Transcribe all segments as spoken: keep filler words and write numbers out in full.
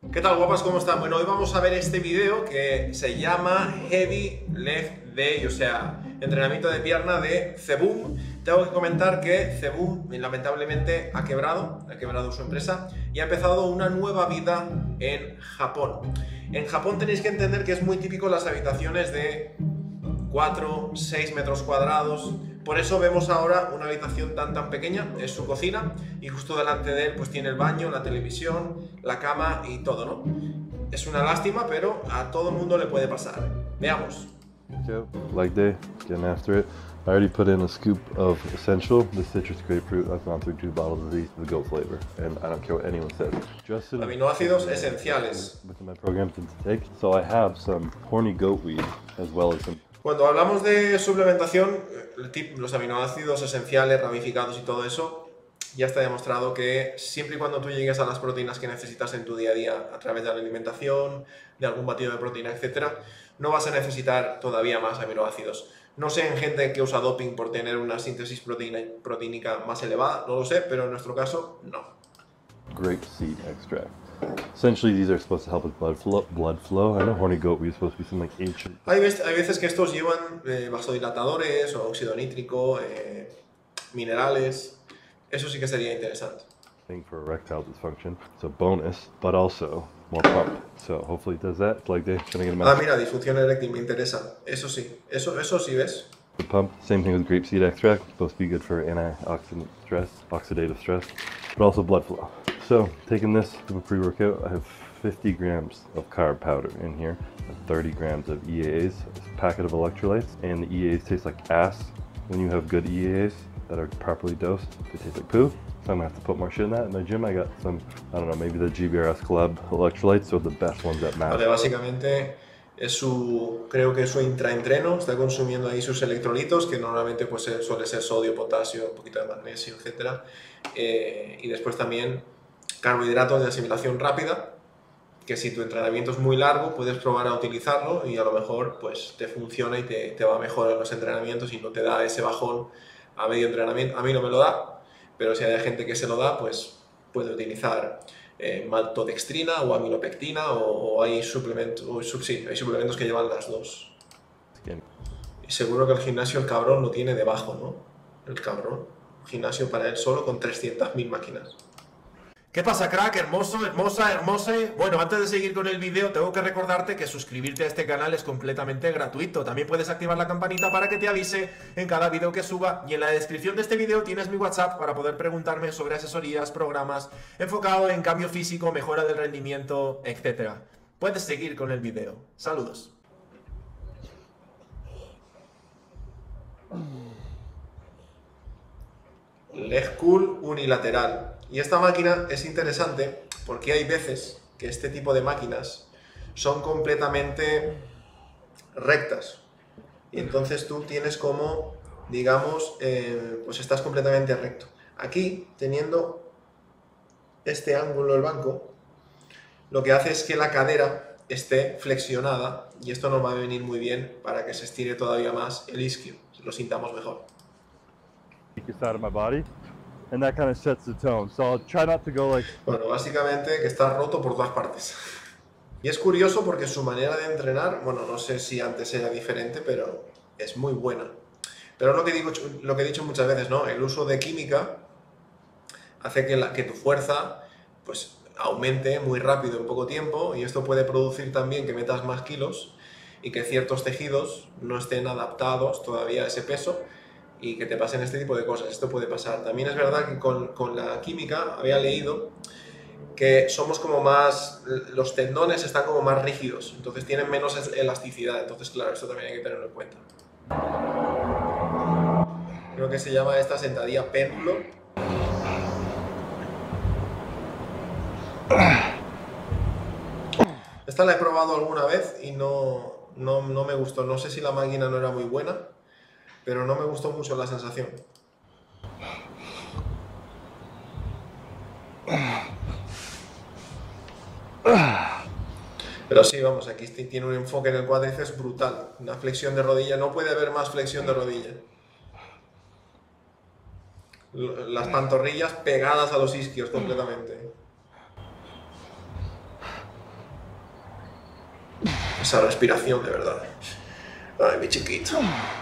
¿Qué tal, guapas? ¿Cómo están? Bueno, hoy vamos a ver este vídeo que se llama Heavy Leg Day, o sea, entrenamiento de pierna de Zeboom. Tengo que comentar que Zeboom lamentablemente ha quebrado, ha quebrado su empresa y ha empezado una nueva vida en Japón. En Japón tenéis que entender que es muy típico las habitaciones de cuatro, seis metros cuadrados. Por eso vemos ahora una habitación tan tan pequeña, es su cocina, y justo delante de él pues tiene el baño, la televisión, la cama y todo, ¿no? Es una lástima, pero a todo el mundo le puede pasar. Veamos. Leg day, getting after it. I already put in a scoop of Essential, the citrus grapefruit. I've gone through two bottles of these, the goat flavor, and I don't care what anyone says. Just Aminoácidos esenciales. Within my program to take. So I have some horny goat weed as well as some. Cuando hablamos de suplementación, los aminoácidos esenciales, ramificados y todo eso, ya está demostrado que siempre y cuando tú llegues a las proteínas que necesitas en tu día a día a través de la alimentación, de algún batido de proteína, etcétera, no vas a necesitar todavía más aminoácidos. No sé en gente que usa doping por tener una síntesis proteína, proteínica más elevada, no lo sé, pero en nuestro caso, no. Grape seed extract. Essentially, these are supposed to help with blood flow. Blood flow. I know horny goat weed is supposed to be some like ancient. Hay veces, hay veces que estos llevan eh, vasodilatadores o óxido nítrico, eh, minerales. Eso sí que sería interesante. Thing for erectile dysfunction. It's a bonus, but also more pump. So hopefully it does that. It's like day. Gonna get a Ah, mira, disfunción eréctil, me interesa. Eso sí, eso, eso sí ves. The pump. Same thing with grapeseed extract. Supposed to be good for antioxidant stress, oxidative stress, but also blood flow. So, taking this to a pre-workout, I have fifty grams of carb powder in here, thirty grams of E A As, a packet of electrolytes, and the E A As taste like ass. When you have good E A As that are properly dosed, they taste like poo. So I'm gonna have to put more shit in that. In my gym, I got some, I don't know, maybe the G B R S Club electrolytes are the best ones that matter. Vale, básicamente es su, creo que es su intraentreno, está consumiendo ahí sus electrolitos, que normalmente pues suele ser sodio, potasio, un poquito de magnesio, etcétera. Eh, y después también carbohidratos de asimilación rápida, que si tu entrenamiento es muy largo puedes probar a utilizarlo y a lo mejor pues te funciona y te, te va mejor en los entrenamientos y no te da ese bajón a medio entrenamiento. A mí no me lo da, pero si hay gente que se lo da, pues puede utilizar eh, maltodextrina o amilopectina o, o hay suplementos, o, sí, hay suplementos que llevan las dos. Y seguro que el gimnasio, el cabrón, lo tiene debajo, ¿no? El cabrón. Gimnasio para él solo con trescientas mil máquinas. ¿Qué pasa, crack? Hermoso, hermosa, hermosa. Bueno, antes de seguir con el vídeo, tengo que recordarte que suscribirte a este canal es completamente gratuito. También puedes activar la campanita para que te avise en cada vídeo que suba. Y en la descripción de este vídeo tienes mi WhatsApp para poder preguntarme sobre asesorías, programas enfocado en cambio físico, mejora del rendimiento, etcétera. Puedes seguir con el vídeo. Saludos. Leg curl unilateral. Y esta máquina es interesante porque hay veces que este tipo de máquinas son completamente rectas. Y entonces tú tienes como, digamos, eh, pues estás completamente recto. Aquí, teniendo este ángulo del banco, lo que hace es que la cadera esté flexionada y esto nos va a venir muy bien para que se estire todavía más el isquio, lo sintamos mejor. And that kind of sets the tone. So I'll try not to go like... Bueno, básicamente que está roto por todas partes. Y es curioso porque su manera de entrenar, bueno, no sé si antes era diferente, pero es muy buena. Pero lo que, digo, lo que he dicho muchas veces, ¿no? El uso de química hace que, la, que tu fuerza pues, aumente muy rápido en poco tiempo y esto puede producir también que metas más kilos y que ciertos tejidos no estén adaptados todavía a ese peso y que te pasen este tipo de cosas. Esto puede pasar. También es verdad que con, con la química había leído que somos como más, los tendones están como más rígidos, entonces tienen menos elasticidad, entonces claro, esto también hay que tenerlo en cuenta. Creo que se llama esta sentadilla péndulo. Esta la he probado alguna vez y no, no, no me gustó, no sé si la máquina no era muy buena, pero no me gustó mucho la sensación. Pero sí, vamos, aquí tiene un enfoque en el cuádriceps brutal. Una flexión de rodilla, no puede haber más flexión de rodilla. Las pantorrillas pegadas a los isquios completamente. esa respiración de verdad. Ay, mi chiquito.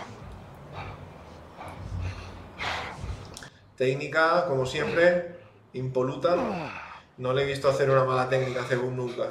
Técnica, como siempre, impoluta. No le he visto hacer una mala técnica según nunca.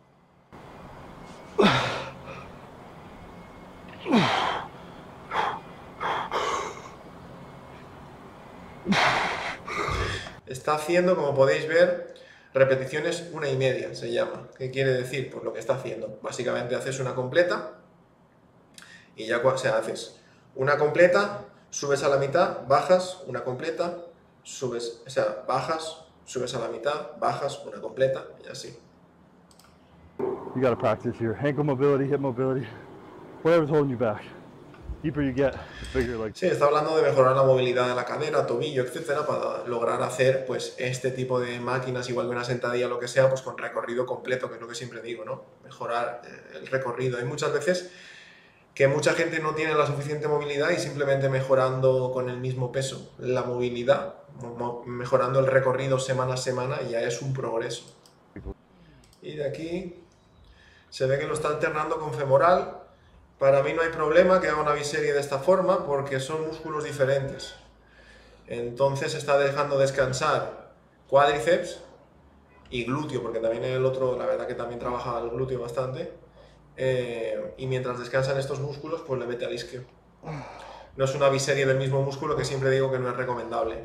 Está haciendo, como podéis ver, repeticiones una y media, se llama. ¿Qué quiere decir? Pues lo que está haciendo. Básicamente haces una completa y ya o sea, haces una completa, subes a la mitad, bajas, una completa, subes, o sea, bajas, subes a la mitad, bajas, una completa y así. You gotta practice your ankle mobility, hip mobility, whatever's holding you back. Deeper you get, the bigger like. Sí, está hablando de mejorar la movilidad de la cadera, tobillo, etcétera, para lograr hacer pues este tipo de máquinas, igual que una sentadilla, lo que sea, pues con recorrido completo, que es lo que siempre digo, ¿no? Mejorar eh, el recorrido. Hay muchas veces que mucha gente no tiene la suficiente movilidad y simplemente mejorando con el mismo peso la movilidad, mejorando el recorrido semana a semana, ya es un progreso. Y de aquí se ve que lo está alternando con femoral. Para mí no hay problema que haga una biserie de esta forma porque son músculos diferentes. Entonces está dejando descansar cuádriceps y glúteo, porque también el otro, la verdad que también trabaja el glúteo bastante. Eh, y mientras descansan estos músculos, pues le mete al isquio. No es una biserie del mismo músculo, que siempre digo que no es recomendable.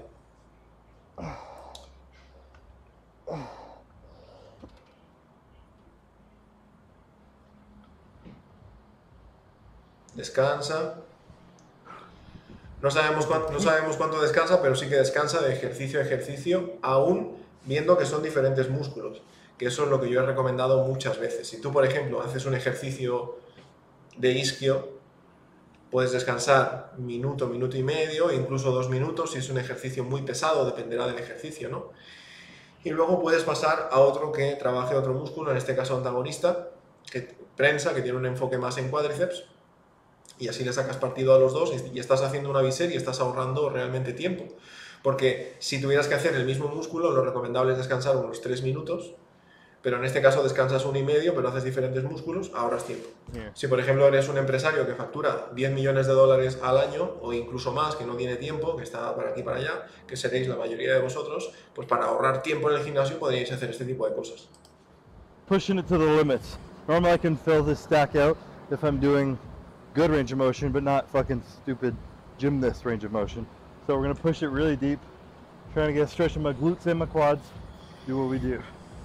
Descansa. No sabemos, cuánto, no sabemos cuánto descansa, pero sí que descansa de ejercicio a ejercicio, aún viendo que son diferentes músculos. Que eso es lo que yo he recomendado muchas veces. Si tú, por ejemplo, haces un ejercicio de isquio, puedes descansar minuto, minuto y medio, e incluso dos minutos, si es un ejercicio muy pesado, dependerá del ejercicio, ¿no? Y luego puedes pasar a otro que trabaje otro músculo, en este caso antagonista, que prensa, que tiene un enfoque más en cuádriceps, y así le sacas partido a los dos y estás haciendo una biserie y estás ahorrando realmente tiempo. Porque si tuvieras que hacer el mismo músculo, lo recomendable es descansar unos tres minutos, pero en este caso descansas uno y medio, pero haces diferentes músculos, ahorras tiempo. Yeah. Si por ejemplo eres un empresario que factura diez millones de dólares al año, o incluso más, que no tiene tiempo, que está para aquí y para allá, que seréis la mayoría de vosotros, pues para ahorrar tiempo en el gimnasio podríais hacer este tipo de cosas. Pushing it to the limits. Normally I can fill this stack out if I'm doing good range of motion, but not fucking stupid gymnast range of motion. So we're gonna push it really deep, trying to get a stretch of my glutes and my quads, do what we do.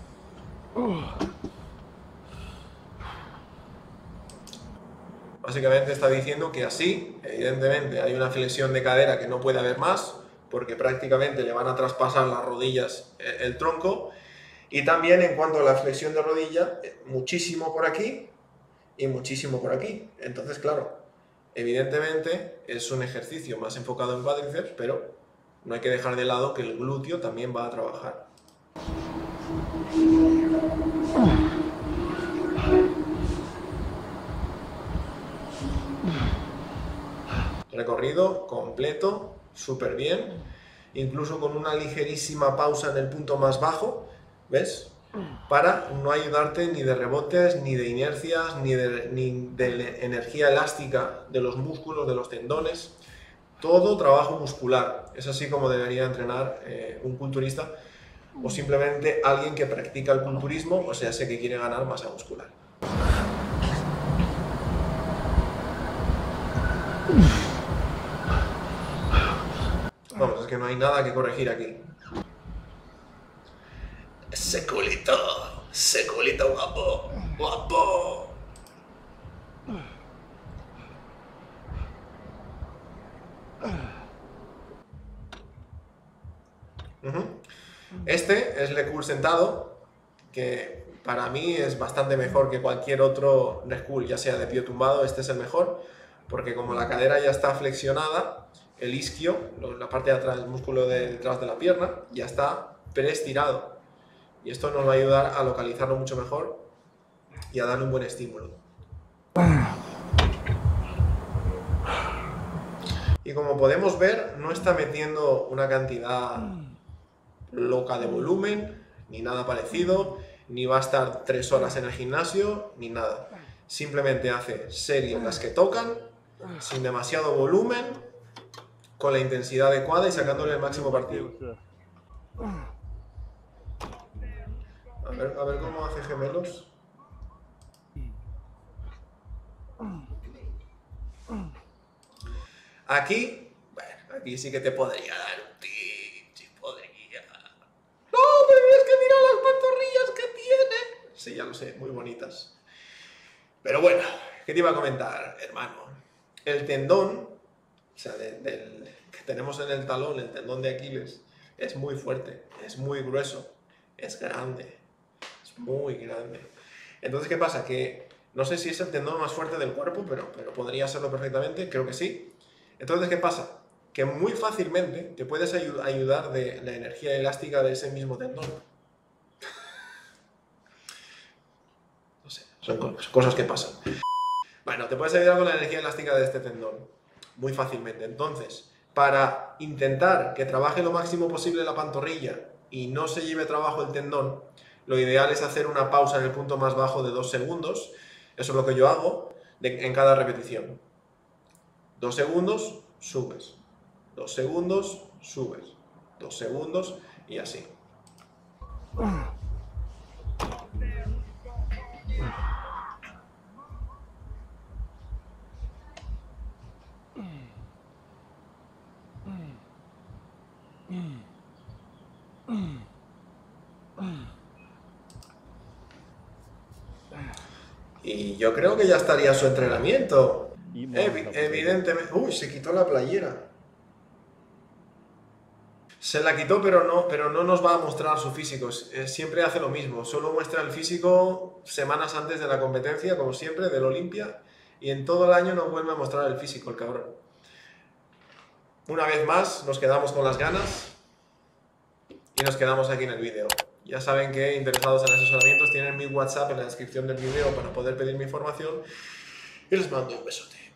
Básicamente está diciendo que así, evidentemente, hay una flexión de cadera que no puede haber más, porque prácticamente le van a traspasar las rodillas el tronco, y también en cuanto a la flexión de rodilla, muchísimo por aquí y muchísimo por aquí. Entonces, claro, evidentemente es un ejercicio más enfocado en cuádriceps, pero no hay que dejar de lado que el glúteo también va a trabajar. Recorrido completo, súper bien, incluso con una ligerísima pausa en el punto más bajo, ¿ves? Para no ayudarte ni de rebotes, ni de inercias, ni de, ni de energía elástica de los músculos, de los tendones. Todo trabajo muscular. Es así como debería entrenar eh, un culturista o simplemente alguien que practica el culturismo, o sea, sé que quiere ganar masa muscular. Vamos, es que no hay nada que corregir aquí. Ese culito, ese culito guapo, guapo. Uh-huh. Este es leg curl sentado, que para mí es bastante mejor que cualquier otro leg curl, ya sea de pie tumbado. Este es el mejor, porque como la cadera ya está flexionada, el isquio, la parte de atrás, el músculo de detrás de la pierna, ya está preestirado. Y esto nos va a ayudar a localizarlo mucho mejor y a darle un buen estímulo. Y como podemos ver, no está metiendo una cantidad loca de volumen, ni nada parecido, ni va a estar tres horas en el gimnasio, ni nada. simplemente hace series las que tocan, sin demasiado volumen, con la intensidad adecuada y sacándole el máximo partido. A ver, a ver cómo hace gemelos. Aquí, bueno, aquí sí que te podría dar un tip, sí podría. No, pero es que mira las pantorrillas que tiene. Sí, ya lo sé, muy bonitas. Pero bueno, ¿qué te iba a comentar, hermano? El tendón, o sea, de, del, que tenemos en el talón, el tendón de Aquiles, es muy fuerte, es muy grueso, es grande, es muy grande. Entonces, ¿qué pasa? Que no sé si es el tendón más fuerte del cuerpo, pero, pero podría serlo perfectamente, creo que sí. Entonces, ¿qué pasa? Que muy fácilmente te puedes ayu- ayudar de la energía elástica de ese mismo tendón. No sé, son co- cosas que pasan. Bueno, te puedes ayudar con la energía elástica de este tendón, muy fácilmente. Entonces, para intentar que trabaje lo máximo posible la pantorrilla y no se lleve trabajo el tendón, lo ideal es hacer una pausa en el punto más bajo de dos segundos. Eso es lo que yo hago de- en cada repetición. Dos segundos, subes. Dos segundos, subes. Dos segundos y así. Y yo creo que ya estaría su entrenamiento. Evi- evidentemente... Uy, se quitó la playera. Se la quitó, pero no, pero no nos va a mostrar su físico. Eh, Siempre hace lo mismo. Solo muestra el físico semanas antes de la competencia, como siempre, del Olimpia. Y en todo el año no vuelve a mostrar el físico, el cabrón. Una vez más, nos quedamos con las ganas. Y nos quedamos aquí en el vídeo. Ya saben que interesados en asesoramientos tienen mi WhatsApp en la descripción del vídeo para poder pedir mi información. Y les mando un besote.